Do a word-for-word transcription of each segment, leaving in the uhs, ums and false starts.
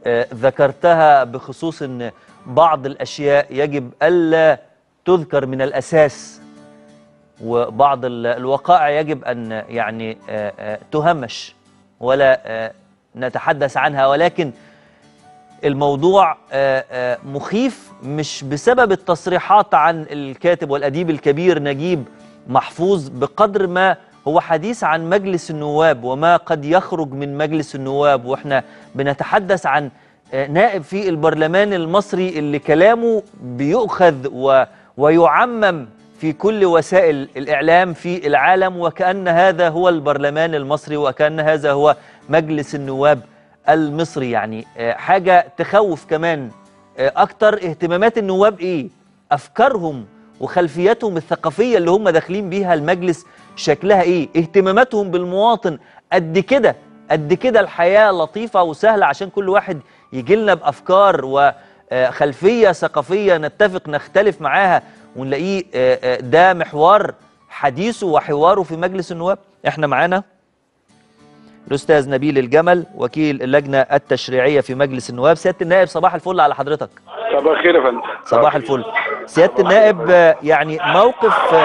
ذكرتها بخصوص أن بعض الأشياء يجب ألا تذكر من الأساس، وبعض الوقائع يجب أن يعني تهمش ولا نتحدث عنها، ولكن الموضوع مخيف مش بسبب التصريحات عن الكاتب والأديب الكبير نجيب محفوظ، بقدر ما هو حديث عن مجلس النواب وما قد يخرج من مجلس النواب. وإحنا بنتحدث عن نائب في البرلمان المصري اللي كلامه بيؤخذ و ويعمم في كل وسائل الإعلام في العالم، وكأن هذا هو البرلمان المصري وكأن هذا هو مجلس النواب المصري. يعني حاجة تخوف كمان أكتر. اهتمامات النواب إيه؟ أفكارهم وخلفياتهم الثقافية اللي هم داخلين بيها المجلس شكلها إيه؟ اهتماماتهم بالمواطن قد كده قد كده. الحياة لطيفة وسهلة عشان كل واحد يجي لنا بأفكار وخلفية ثقافية نتفق نختلف معاها ونلاقيه ده محور حديثه وحواره في مجلس النواب. احنا معانا الأستاذ نبيل الجمل وكيل اللجنة التشريعية في مجلس النواب. سيادة النائب صباح الفل على حضرتك. صباح الخير يا فندم. صباح الفل. سيادة النائب، يعني موقف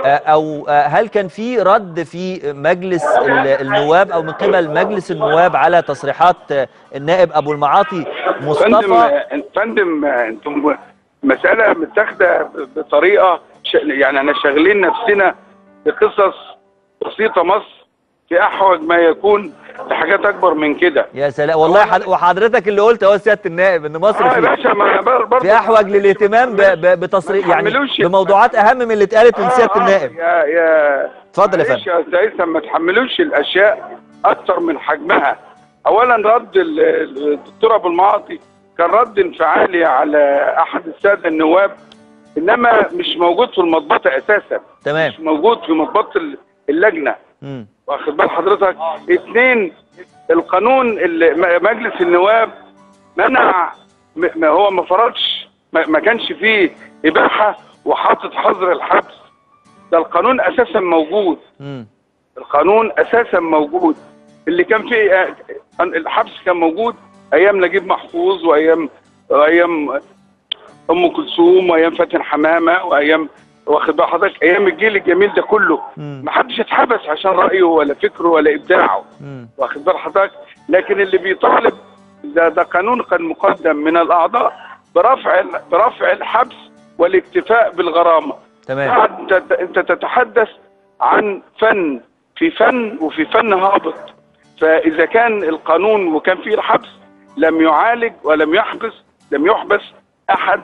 أو هل كان في رد في مجلس النواب أو من قبل مجلس النواب على تصريحات النائب أبو المعاطي مصطفى؟ فندم فندم انتم مسألة متاخدة بطريقة يعني احنا شاغلين نفسنا بقصص بسيطة مصر في أحوج ما يكون لحاجات أكبر من كده. يا سلام والله. حد... وحضرتك اللي قلت اهو سيادة النائب إن مصر آه في, باشا ما برضه في أحوج للاهتمام ب... ب... بتصريح يعني بموضوعات أهم من اللي اتقالت من سيادة آه النائب. يا يا اتفضل يا فندم. يا أستاذ ما تحملوش الأشياء أكتر من حجمها. أولا رد الدكتور أبو المعاطي كان رد انفعالي على أحد السادة النواب، إنما مش موجود في المضبطة أساسا. تمام. مش موجود في مضبطة اللجنة. امم واخد بال حضرتك؟ اثنين، القانون اللي مجلس النواب منع، ما هو ما فرضش، ما كانش فيه اباحه وحاطط حظر الحبس. ده القانون اساسا موجود. امم القانون اساسا موجود. اللي كان فيه الحبس كان موجود ايام نجيب محفوظ وايام وايام ام كلثوم وايام فاتن حمامه وايام، واخد بال حضرتك، ايام الجيل الجميل ده كله. ما حدش اتحبس عشان رايه ولا فكره ولا ابداعه. واخد بال حضرتك. لكن اللي بيطالب ده ده قانون كان مقدم من الاعضاء برفع برفع الحبس والاكتفاء بالغرامه. تمام. انت انت تتحدث عن فن، في فن وفي فن هابط. فاذا كان القانون وكان فيه الحبس لم يعالج ولم يحبس لم يحبس احد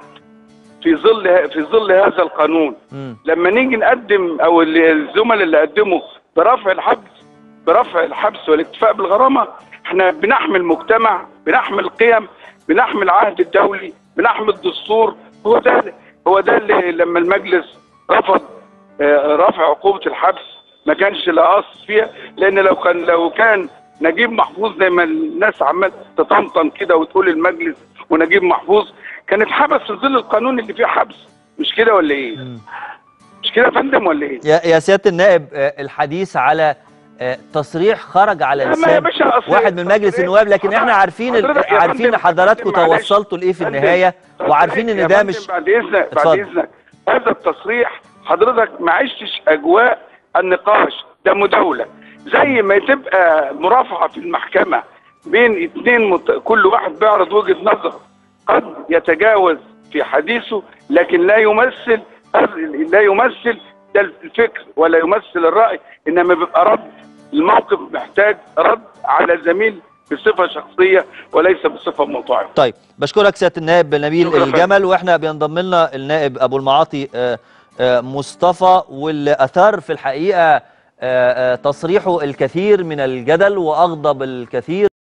في ظل في ظل هذا القانون. مم. لما نيجي نقدم او الزملاء اللي قدموا برفع الحبس برفع الحبس والاكتفاء بالغرامه، احنا بنحمل مجتمع، بنحمل قيم، بنحمل عهد الدولي، بنحمل دستور. هو ده هو ده اللي لما المجلس رفض رفع عقوبه الحبس ما كانش لا قصد فيها، لان لو كان لو كان نجيب محفوظ زي ما الناس عمال تطمطم كده وتقول المجلس ونجيب محفوظ كان اتحبس في ظل القانون اللي فيه حبس. مش كده ولا ايه؟ مم. مش كده يا فندم ولا ايه؟ يا يا سياده النائب، الحديث على تصريح خرج على لسان واحد من مجلس النواب، لكن احنا عارفين عارفين حضراتكم توصلتوا لايه في النهايه، وعارفين ان ده مش. بعد اذنك بعد اذنك هذا التصريح حضرتك ما عشتش اجواء النقاش، ده مداوله. زي ما تبقى مرافعه في المحكمه بين اثنين مت... كل واحد بيعرض وجهه نظره، قد يتجاوز في حديثه لكن لا يمثل لا يمثل ده الفكر ولا يمثل الرأي، إنما بيبقى رد. الموقف محتاج رد على زميل بصفة شخصية وليس بصفة موضوعية. طيب بشكرك سيادة النائب نبيل الجمل، واحنا بينضم لنا النائب أبو المعاطي مصطفى، واللي أثار في الحقيقة تصريحه الكثير من الجدل وأغضب الكثير.